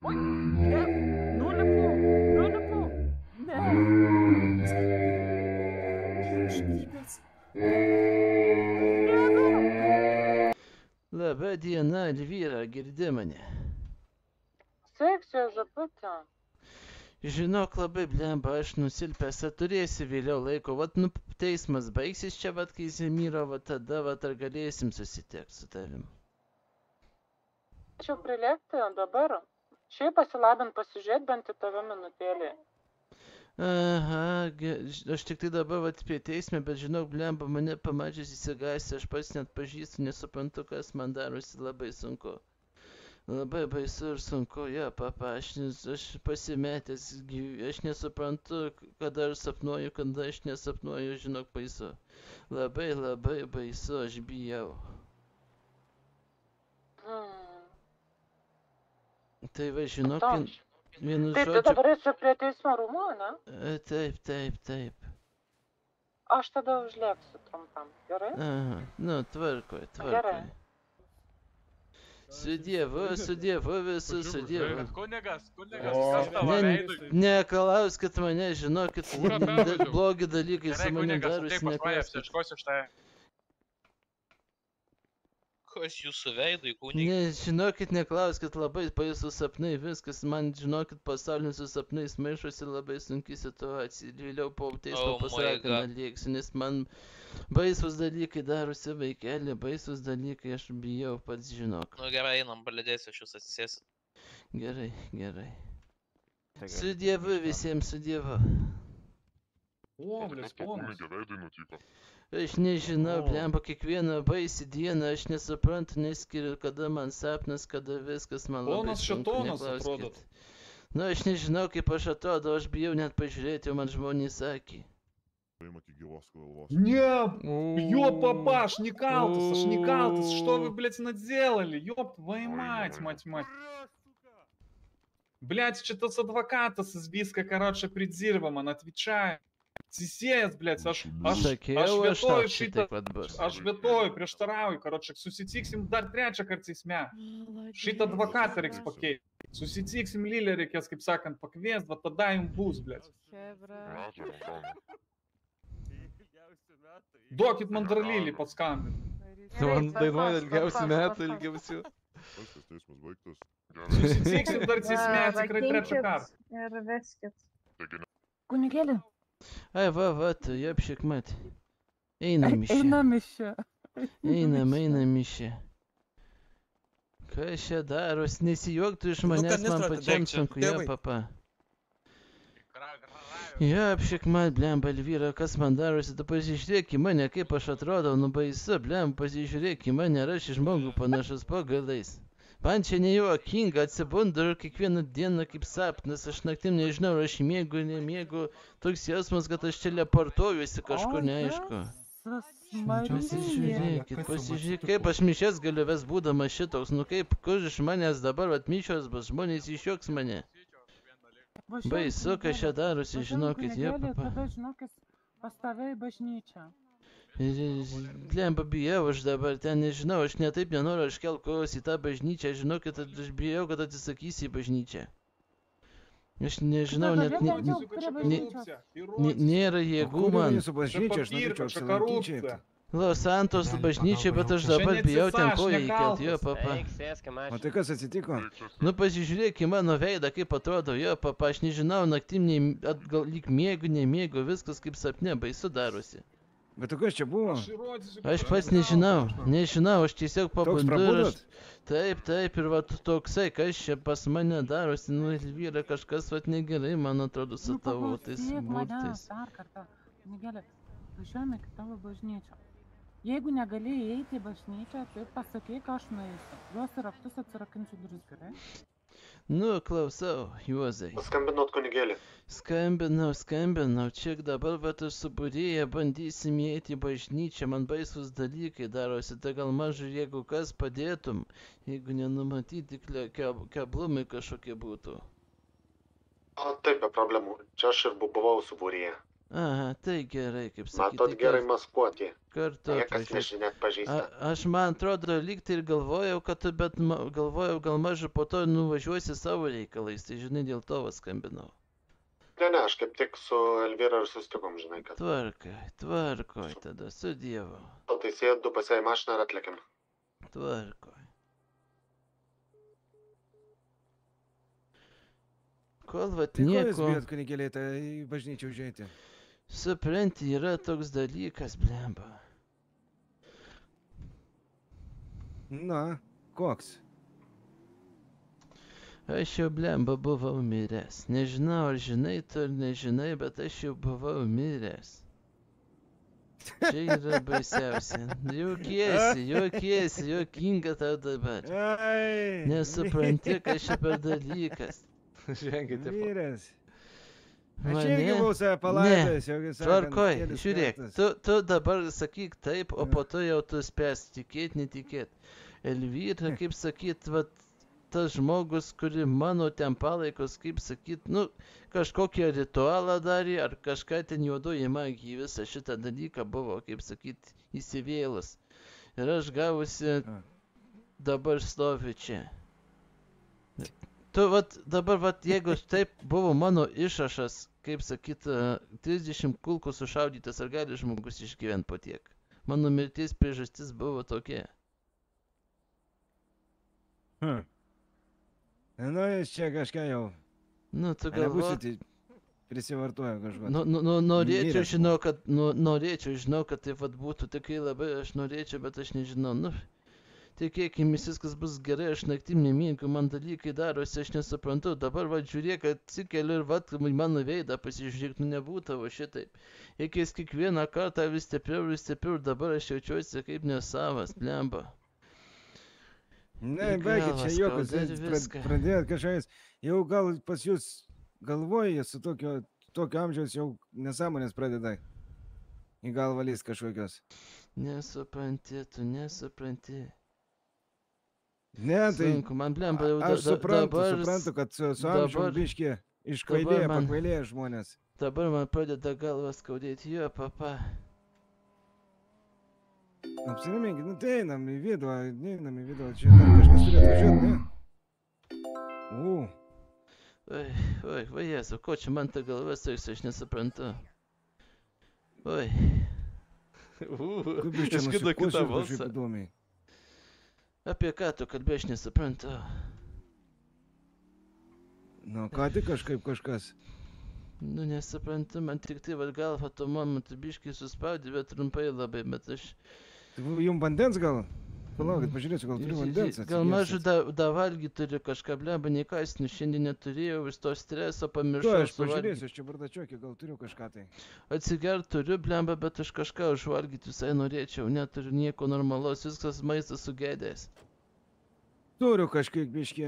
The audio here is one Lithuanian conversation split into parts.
Oi, ne, nulipu. Ne. Šnypės. Labą dieną, Elvyra, girdi mane. Sekcija žaputė. Žinok, labai blemba, aš nusilpęs, turėsi vėliau laiko, vat teismas baigsis čia, vat kai Zemyro, vat tada, vat ar galėsim susitekti su tavim. Ačiū prilėkti dabar. Šiaip pasilabint pasižiūrėt bent į tave minutėlį. Aha, aš tik tai dabar vat apie teismę, bet žinok, blemba, mane pamačius įsigąsti, aš pats net pažįstu, nesuprantu, kas man darosi labai sunku. Labai baisu ir sunku, jo, papa, aš pasimetęs, aš nesuprantu, kada aš sapnuoju, kada aš nesapnuoju, žinok, baisu. Labai baisu, aš bijau. Tai va, žinok, vienu žodžiu... Taip, tu dabar esi prie teismo rūmų, ne? Taip. Aš tada užlėksiu trumpam, gerai? Aha, nu, tvarkoj. Gerai. Su Dievu, visus su Dievu. Kunigas, kas tavo veidui? Nekalauskit mane, žinokit, blogi dalykai su manim darosi, nekalauskit. Kas jūsų veidui, kunigas? Ne, žinokit, neklauskit, labai baisu sapnai, viskas, man, žinokit, pasaulinius su sapnais maišosi labai sunki situacija. Vėliau po teismo pasrakiną lėksiu, nes man baisus dalykai darosi, vaikeli, baisus dalykai, aš bijau pats, žinok. Nu gerai, einam, palidėsiu, aš jūs atsisėsiu. Gerai. Su Dievu visiems, su Dievu. O, blės, ponas. Veidui nutiko. Aš nežinau, blemba, kiekvieną baisį dieną aš nesuprantu, neskiriu, kada man sapnas, kada viskas man labai sunku, neklauskit. Nu, aš nežinau, kaip aš atrodo, aš bijau net pažiūrėti, o man žmonės sakė. Не, ёб, папа, аж не калтас, что вы, блядь, наделали, ёб твою мать. Блядь, что-то с адвоката с избиска, короче, придзирвом, он отвечает. Цисеец, блядь, аж vietoj prieštarauju, karočiak, susitiksim dar trečią kartą teisme. Šitą advokatą reiks pakeisti. Susitiksim Lilę reikės, kaip sakant, pakviest, va tada jums bus, blėt. Duokit man dar Lilį paskambinti. Man dainuoja ilgiausių metų, ilgiausių. Susitiksim dar teisme, tikrai trečią kartą. Ir veskit. Kunigėlį. Ai, va, tu, jopšik mat. Einam iš čia. Einam iš čia. Kas čia daros? Nesijuoktų iš manęs, man pačiam sunku, jo, papa. Jopšik mat, blemba, Elvyra, kas man darosi, tu pasižiūrėk į mane, kaip aš atrodau, nu baisu, blemba, pasižiūrėk į mane, aš iš žmogų panašus po galais. Man čia nejuokinga, atsibundu ir kiekvieną dieną kaip sapnas, aš naktim nežinau, aš miegu, nemiegu, toks jausmas, kad aš čia leportuojuosi kažkur neaišku. Pasižiūrėkit, kaip aš mišes galiu ves būdamas šitoks, nu kaip, kur iš manęs dabar atmišios bus, žmonės išjuoks mane. Baisu, kas čia darosi, žinokit, jo, papa. Tada žinokit, pas tave į bažnyčią. Blemba, bijau aš dabar, ten nežinau, aš netaip nenoriu, aš kelkojos į tą bažnyčią, žinokit, aš bijau, kad atsisakysi į bažnyčią. Aš nežinau, net nėra jėgų man. Los Santos bažnyčia, bet aš dabar bijau ten koją įkelt, jo, papa. O tai kas atsitiko? Nu, pasižiūrėk į mano veidą, kaip atrodo, jo, papa, aš nežinau, naktim lyg miegu, nemiegu, viskas kaip sapne, baisu darosi. Bet tu kas čia buvo? Aš pats nežinau, aš tiesiog pabundu ir aš... Taip, ir va toksai, kas čia pas mane darosi, nu, Elvyra, kažkas vat negerai, man atrodo, su tavo tais burtais. Dar kartą, Kunigėlė, važiuojame į tavo bažnyčią. Jeigu negalėjai eiti į bažnyčią, tai pasakyk, aš nueisiu. Juos raktus atsirakinsiu duris, gerai? Nu, klausau, Juozai. Skambinot, kunigėlį? Skambinau. Čia dabar vat aš subūrėję bandysim įeiti į bažnyčią, man baisus dalykai darosi, tai gal mažai, jeigu kas padėtum, jeigu nenumatyti keblumai kažkokie būtų. Taip, be problemų. Čia aš ir buvau subūrėję. Aha, tai gerai, kaip sakyti. Matot, gerai maskuoti. karto Niekas atvažiuos. nežinia atpažįsta. Aš man atrodo, lyg tai ir galvojau, kad tu, bet galvojau, gal mažu po to nuvažiuosi savo reikalais, tai žinai, dėl to skambinau. Ne, aš kaip tik su Elvyra ir susitikom, žinai, kad. Tvarkoj, tada su Dievu. O tai sėdu pasiai mašiną ir atlėkiam. Tvarkoj. Kol vat Tai ko jūs nieko, bijot, kunigėliai, tai į bažnyčią užeiti? supranti, yra toks dalykas, blemba. Na, koks? Aš jau blemba buvau miręs. Nežinau, ar žinai tu ar nežinai, bet aš jau buvau miręs. Čia yra baisiausia. Juokiesi, juokinga tau dabar. Ai, Nesupranti, kas čia per dalykas. Ženkite. Vyrės. Aš Mane- irgi buvau save palaidojęs, jau kaip sakant, Tvarkoj, kelis žiūrėk, kartus. tu dabar sakyk taip, o po to jau tu spės tikėt, netikėt. Elvyra, kaip sakyt, vat, tas žmogus, kuri mano ten palaikos, kaip sakyt, nu, kažkokią ritualą darė, ar kažką ten juodoji magija, visą šitą dalyką buvo, kaip sakyt, įsivėlus. Ir aš gavusi, dabar stoviu čia. Tu, vat, dabar, vat, jeigu taip buvo mano išrašas, kaip sakyt, 30 kulkų sušaudytas, ar gali žmogus išgyventi po tiek? Mano mirties priežastis buvo tokia. Nu, jūs čia kažką jau. Nu, tu Nebūsit galvo... prisivartoję kažko. Norėčiau, Miręs. žinau, kad taip vat būtų, tikrai labai aš norėčiau, bet aš nežinau, nu... Tikėkime, viskas bus gerai, aš naktim nemiegu, man dalykai darosi, aš nesuprantu. Dabar, va, žiūrėk, atsikeliu ir, va, mano veidą pasižiūrėk, nu nebūtavo šitaip. Reikės kiekvieną kartą vis stipriau, dabar aš jaučiuosi kaip nesavas, blemba. Ne, į baigit galvą čia juokus, skauda ir viską. pradėjot kažkokiais. Jau gal pas jūs galvoja su tokio amžiaus jau nesąmonės pradeda į galvą lįst kažkokios. Nesupranti, tu nesupranti. Ne, tai Sunku, man blemba jau aš suprantu, dabar... kad su dabar- amžiaum biškį dabar man- pakvailėja žmonės. Dabar man pradeda galvą skaudėti, jo, papa. Apsiriminkit, nu tai einam į vidų, čia dar kažkas turi atvažiuoti, ne? Oi, va Jėzu, ko čia man ta galva saiks, aš nesuprantu. Oi. Kaip jūs čia Išgirdo kitą nusikosėt balsą. kažkaip įdomiai. Apie ką tu kalbėjai, aš nesuprantu. Nu, ką tik kažkas. Nu, nesuprantu, man tik tai va galva tuo momentu biškai suspaudė, bet trumpai labai, bet aš... Jums vandens gal? Palaukit, pažiūrėsiu, gal turiu vandens. Gal mažu da valgy turiu kažką, bleba, nei kasnių šiandien neturėjau, iš to streso Tu, pamiršau aš suvalgyti. pažiūrėsiu, aš čia bardačiokį, gal turiu kažką tai. Atsigert turiu, blemba, bet aš kažką užvalgyti visai norėčiau, neturiu nieko normalaus, viskas maistas sugedęs. Turiu kažkiek biškį.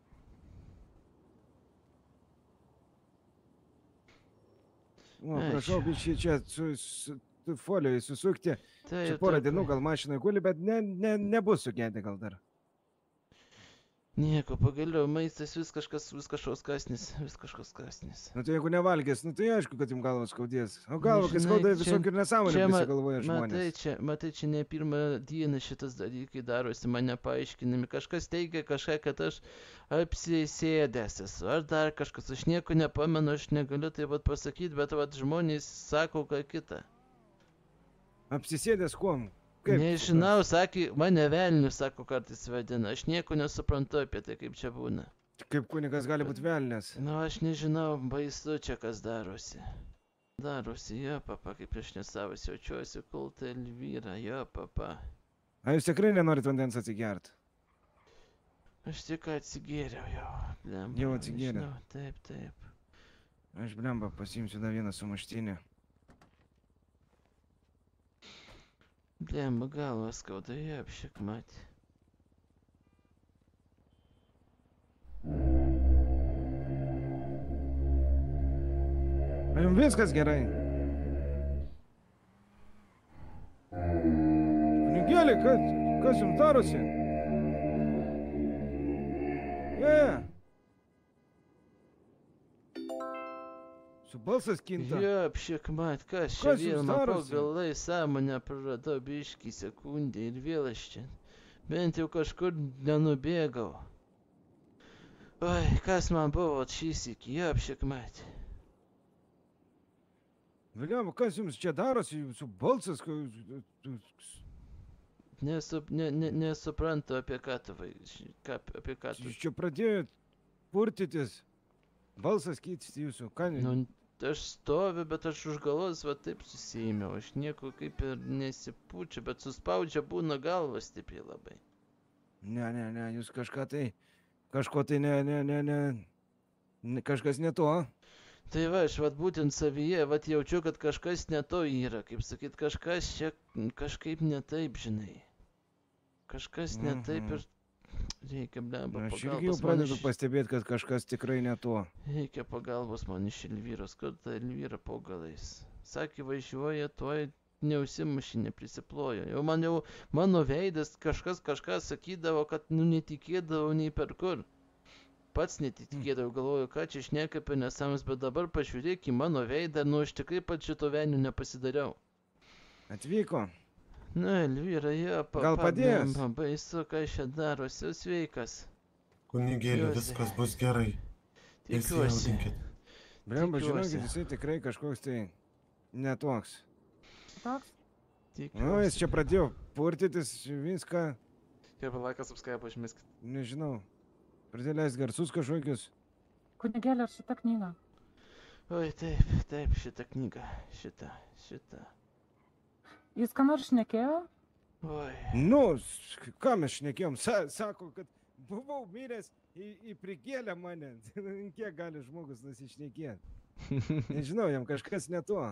O, Ai, prašau, čia. biškį čia su folijai susukti. Tai Čia porą dienų gal mašinai guli, bet nebus sugedę gal dar. Nieko, pagaliau, maistas vis kažkoks kasnis. Nu tai jeigu nevalgės, nu tai aišku, kad jums galvas skaudės. O galva, kai Žinai, skauda čia- visokių ir nesąmonė čia ma- prisigalvoja žmonės. Matai, čia ne pirmą dieną šitas dalykai darosi, man nepaaiškinami. Kažkas teigia kažką, kad aš apsisėdęs esu, ar dar kažkas, aš nieko nepamenu, aš negaliu tai vat pasakyti, bet vat žmonės sako ką kitą. Apsisėdęs kuom? Nežinau, sakė, mane velniu, sako kartais vadina, aš nieko nesuprantu apie tai, kaip čia būna. Kaip kunigas gali būti velnės? Nu, aš nežinau, baisu čia kas darosi. Darosi, jo, papa, kaip aš nesavas jaučiuosi, kulta Elvyra, jo, papa. A jūs tikrai nenorit vandens atsigert? Aš tik atsigėriau jau, blemba. Jau atsigėrė? nežinau, Taip. Aš blemba pasiimsiu dar vieną sumuštinį. Blemba, galva skauda, jo, apšik matė. A jums viskas gerai? Kunigėli, kas jums darosi? Su balsas kinta. Jopšik, mat, kas čia Kas jums vėl man po darosi? galai sąmonę praradau biškį sekundę ir vėl aš čia. Bent jau kažkur nenubėgau. Oi, kas man buvo šįsyk, jopšik, mat. Viliam, kas jums čia darosi? Jūsų balsas... Nesuprantu, apie ką tu, apie ką tu. Jūs čia pradėjot purtytis. Balsas keisti jūsų. Ką ne? Nu, aš stoviu, bet aš už galvos va taip susiėmiau. Aš nieko kaip ir nesipūčiu, bet suspaudžia būna galva stipriai labai. Ne, jūs kažko tai kažkas ne to. Tai va, aš vat būtent savyje, vat jaučiu, kad kažkas ne to yra, kaip sakyt, kažkas čia kažkaip ne taip, žinai. Kažkas ne taip ir reikia, blemba, Aš pagalbos. irgi jau pradedu pastebėti, kad kažkas tikrai ne to. Reikia pagalbos man iš Elvyros, kad ta Elvyra po galais. Sakė, važiuoja, tuoj neusimuši, neprisiplojo. Jau mano veidas kažką sakydavo, kad netikėdavo nei per kur. Pats netikėdavau, galvoju, ką čia šneka apie nesąmonės, bet dabar pažiūrėk į mano veidą, aš tikrai pat šito velnių nepasidariau. Atvyko. Na, Elvyra, jo, Gal padės? Baisu, ką čia darosi, sveikas. Kunigėlė, viskas bus gerai. Tikiuosi. Blemba, žinokit, jisai tikrai kažkoks tai netoks. Toks? Nu, jis čia pradėjo purtytis viską. Kaip laikas apskaipo išmiskit. Nežinau. Pradėjo leist garsus kažkokius. Kunigėlė, ar šita knyga? Oi, taip, šita knyga. Šita. Jis ką nors šnekėjo? Oi. Nu, ką mes šnekėjom? Sako, kad buvau miręs į prikėlę mane. Kiek gali žmogus nusišnekėti? Nežinau, jam kažkas ne to.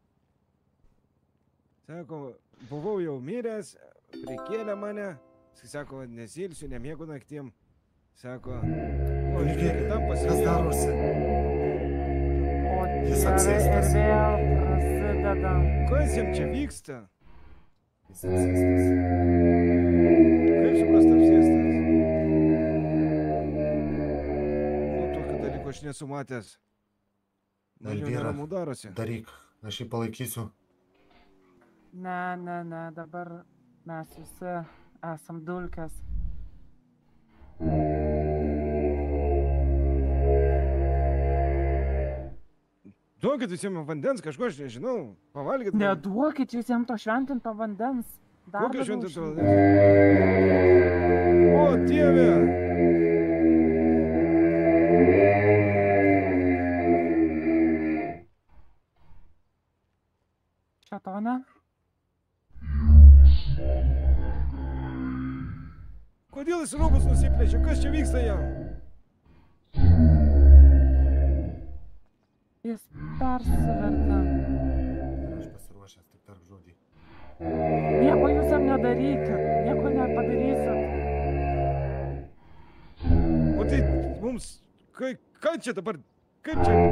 Sako, buvau jau miręs, prikėlė mane. Sako, nesilsiu, nemiegu naktim. Sako, o žiūrėk, tam Kas pasidėjau. darosi? O Jis Dieve, apsėstas. ir vėl prasideda. Kas jam čia vyksta? Jis apsėstas. Kaip suprast apsėstas? Nu, tokio dalyko aš nesu matęs. Man jau Elvyra, neramu darosi. daryk, aš jį palaikysiu. Ne, dabar mes visi esam dulkės. Duokit visiems vandens, kažko aš nežinau. Pavalgyti. Neduokit visiems to šventinto vandens. Dar Kokio labiau šventinto užšildys. vandens? O, Dieve! Šėtone? Kodėl jis rūbus nusiplėšė? Kas čia vyksta jam? Jis persivertė. Aš pasiruošęs, tik tarp žodį. Nieko jūs jam nedarykit. Nieko nepadarysit. O tai mums... Ką čia dabar? Kaip čia?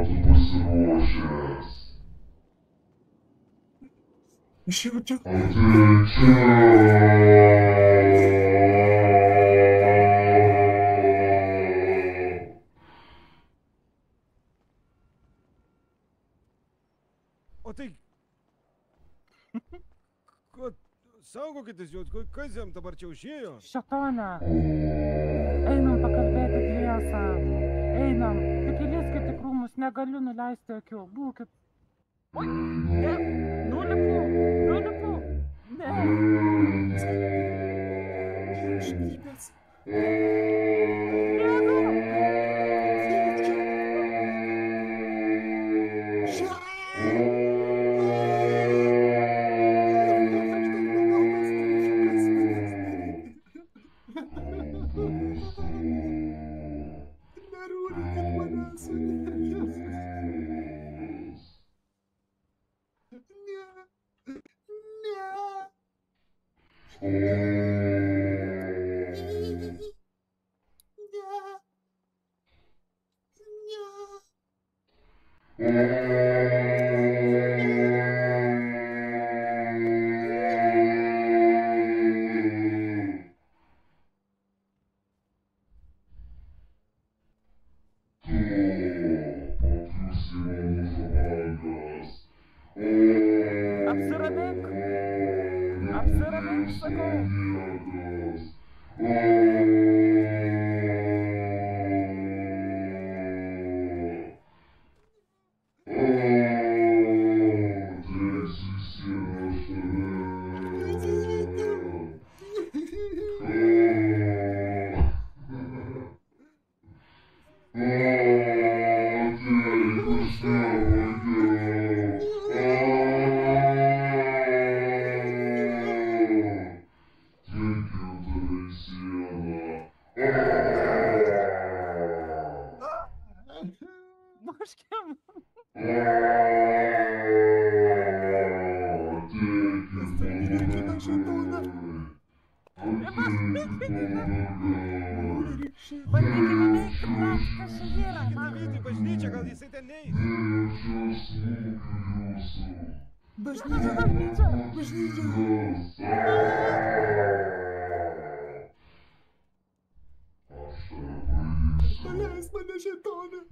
Išjaučiu. O tai... Saugokitės jau, kas jam dabar čia užėjo? Šėtone. Einam pakalbėti dviesą. Einam. Tik įliskit į krūmus. Negaliu nuleisti akių. Būkit. Oi, ne. Nulipu. Ne. Kažkiam. Bandykime veikti, brat, kas čia yra, man. Eiti į bažnyčią, gal jisai ten neis. Paleis mane šeitonė.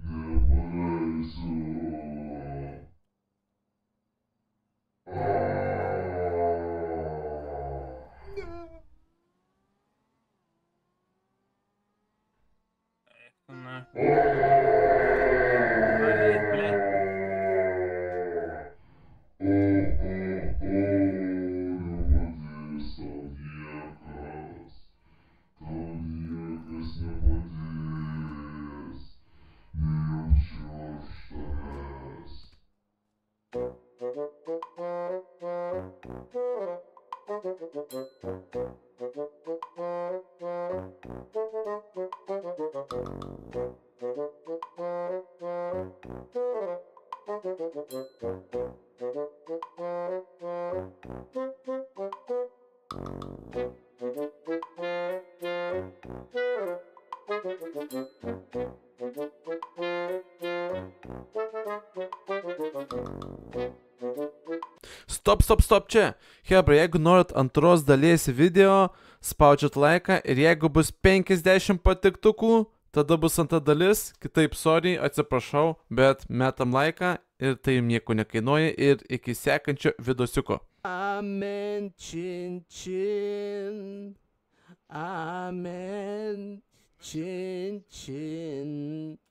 Stop čia. Hebra, jeigu norit antros dalies video, spaudžiat laiką ir jeigu bus 50 patiktukų, tada bus antra dalis. Kitaip, sorry, atsiprašau, bet metam laiką ir tai jums nieko nekainuoja ir iki sekančio vidosiuko. Amen, čin, čin. Amen, čin, čin.